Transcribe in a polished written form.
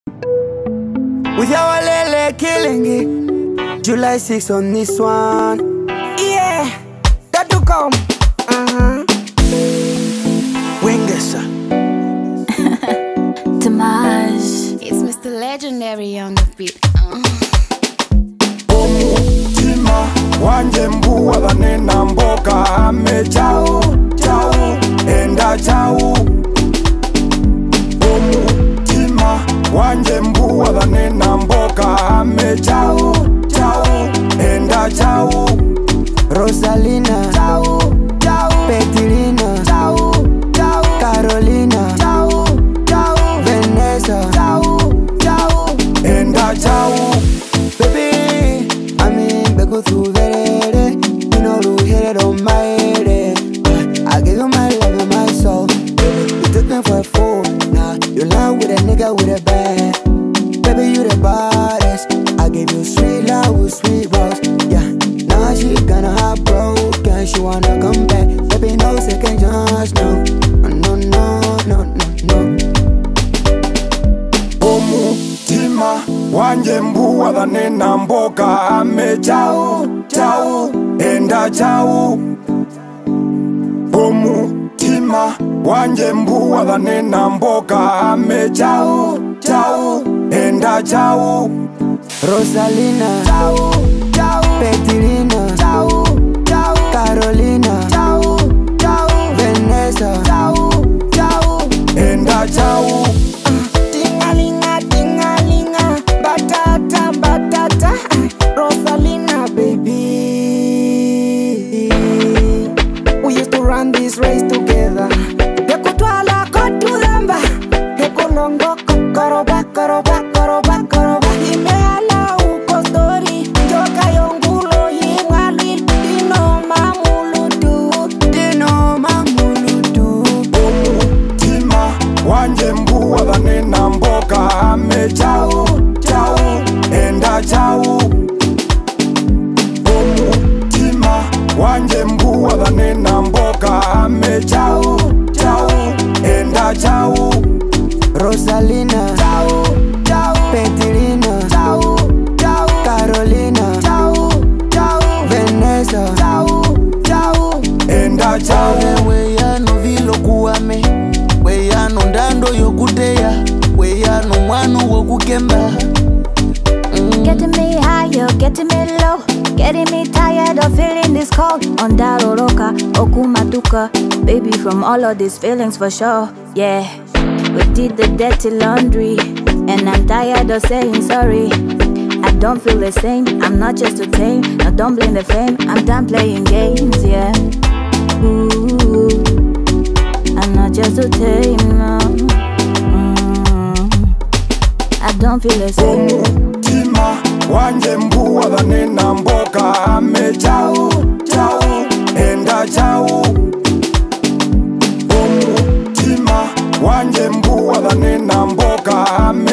With your lele killing it. July6 on this one. Yeah, that to come. Wingesa. Tamaj. It's Mr. Legendary on the beat. Tima wanje mbuwa dhanena mboka ame Chau, Chau, enda Chau. Tima wanje mbuwa dhanena mboka ame Chau, Chau, enda Chau. Rosalina, Chau, Chau, Petilina, Chau, Chau, Carolina, Chau, Chau, Vanessa, Chau, Chau, enda Chau. Baby, I mean, go through very, you know, you hit it on my head. I give you my love and my soul. Baby, you took me for a fool. Nah, you lie with a nigga with a bag. Baby, you the baddest. I give you sweet love with sweet rose. Yeah, now she gonna heartbroken. She wanna come back. Baby, no second chance, no. No, no, no, no, no. Tima wanje mbuwa dhanena mboka ame Chau, Chau, enda Chau. Tima wanje mbuwa dhanena mboka ame Chau, Chau, enda Chau. Rosalina, Chau, Chau, Petilina, Chau, Chau, Carolina, Chau, Chau, Vanessa, Chau, Chau, enda Chau. Tingalinga, tingalinga, batata, batata, Rosalina, baby. We used to run this race together. Hekutwala kotulamba, hekolongo koroba, koroba, koroba, koroba. Imeala uko story, joka yongulo yingalil, dino mamulutu, dino mamulutu. Tima wanje mbuwa dhanena mboka ame Chau, Chau, enda Chau. Tima wanje mbuwa dhanena mboka ame Chau, Chau, enda Chau. Rosalina, Chau, Chau, Petilina, Chau, Chau, Carolina, Chau, Chau, Vanessa, Chau, Chau, enda Chau. Weyano vilo kuame, weyano ndando yokuteya, weyano mwano wokukemba. Getting me higher, getting me low, getting me tired of feeling this cold. On Tjiharuka, Okumatuka, baby, from all of these feelings for sure. Yeah, we did the dirty laundry, and I'm tired of saying sorry. I don't feel the same, I'm not just a tame. Now don't blame the fame, I'm done playing games, yeah. Ooh, I'm not just a tame, no. I don't feel the same. Tima wanje mbuwa dhanena mboka ame Chau, Chau, enda Chau. Tima wanje mbuwa dhanena mboka ame